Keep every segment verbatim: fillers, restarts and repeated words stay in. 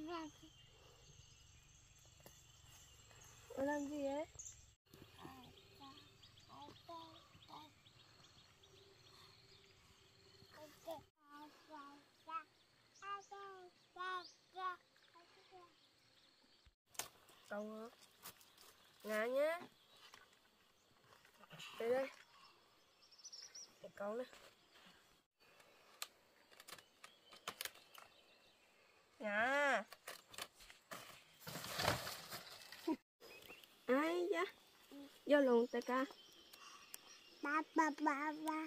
Con làm gì ấy? Cậu hả? Ngã nhé. Đây đây. Để cậu này. Ngã. Ai da. Vô luôn tay ca. Ba ba ba ba.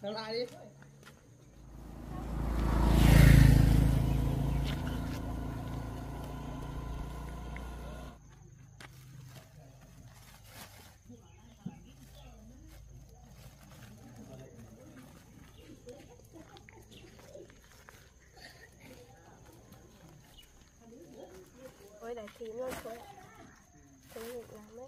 Làm lại đi. Ôi đại thím luôn thôi. Tôi nghịch lắm đấy.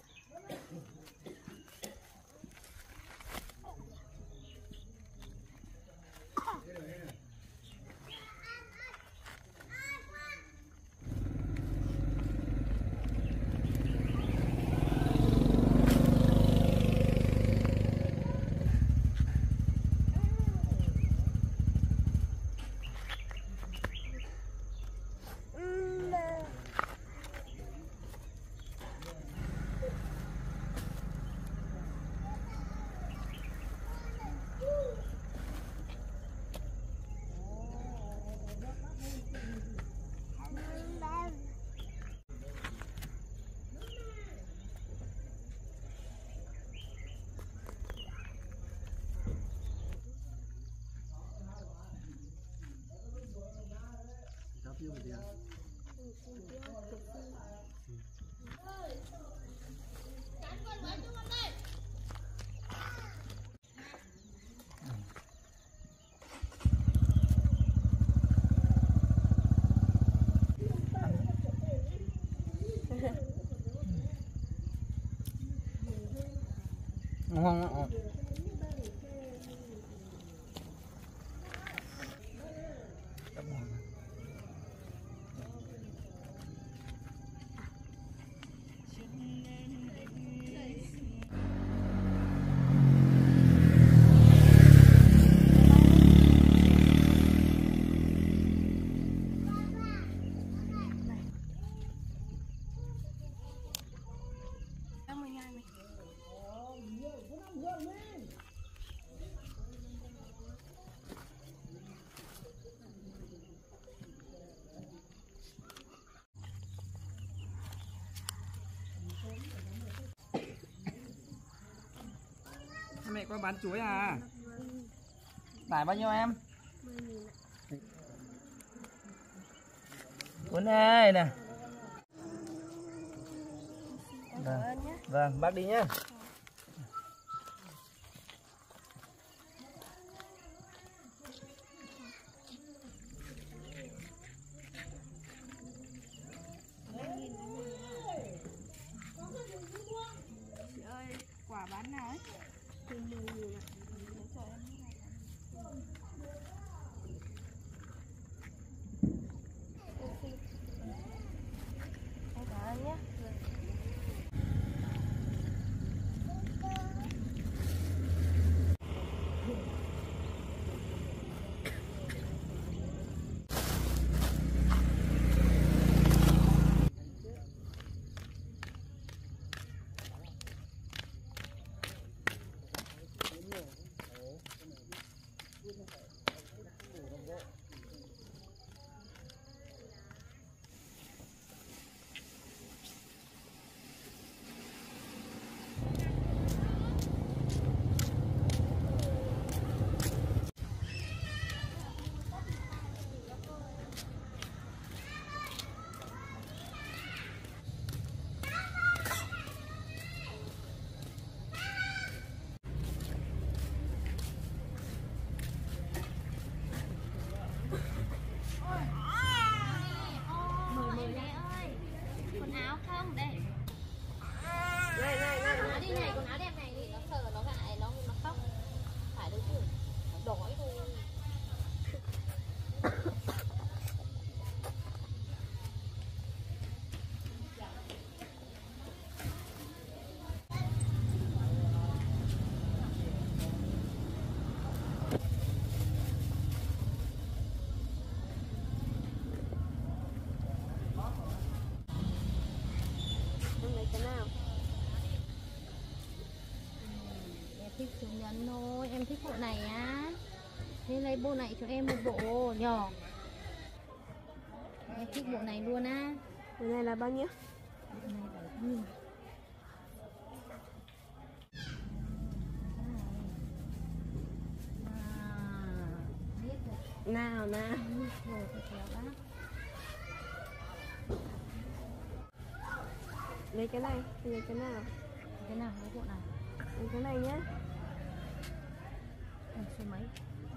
Ngon ngon. Mẹ có bán chuối à? Tải bao nhiêu em? Cuốn ơi nè. Vâng. Vâng, bác đi nhá. Chị ơi, quả bán nào ấy? Em cảm ơn nhé. Thích số nhẫn thôi, em thích bộ này á. Thế lấy bộ này cho em một bộ nhỏ. Em thích bộ này luôn á. Bộ này là bao nhiêu? Bộ này bảy nghìn. Wow. Nào nào. Rồi thì kéo bác. Lấy cái này, lấy cái nào? Cái nào cái bộ này? Lấy cái này nhé. Ừ, số mấy?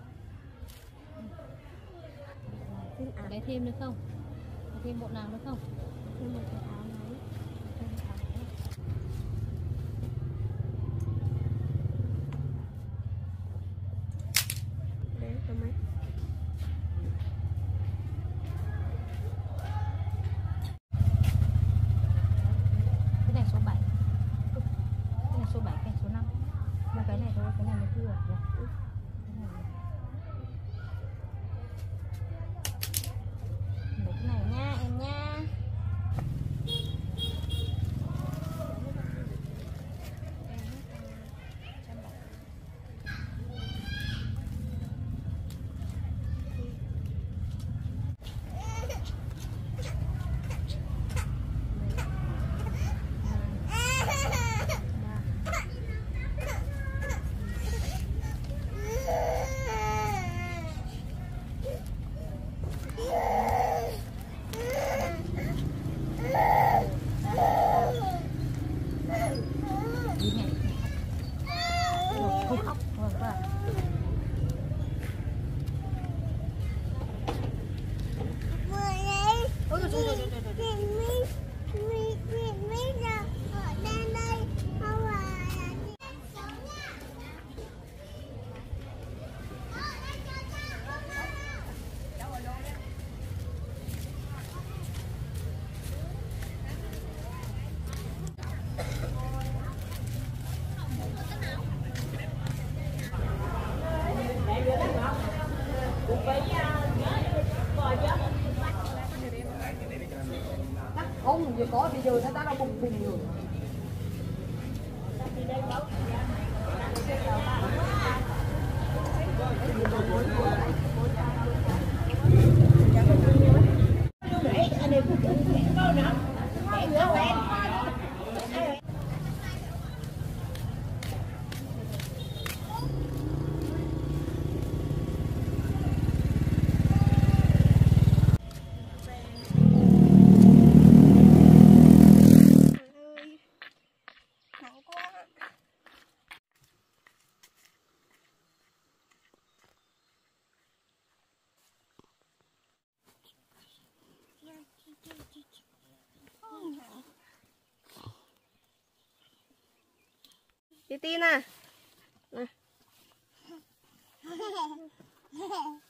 Xin áo. Lấy thêm nữa không? Lấy thêm bộ nào nữa không? Thêm một cái áo này. Thêm một áo nữa. Đấy, số mấy? Cái này số bảy. Cái này số bảy, cái này số năm. Một cái này thôi, cái này mới vừa rồi. Cái này. Lấy cái này nha em nha. Đi mẹ. Không khóc. Vâng vâng. Ôi trời ơi, trời trời trời. Không, giờ có bây giờ ta đâu bùng bùng rồi. Nóng quá. Đi tin à. Này.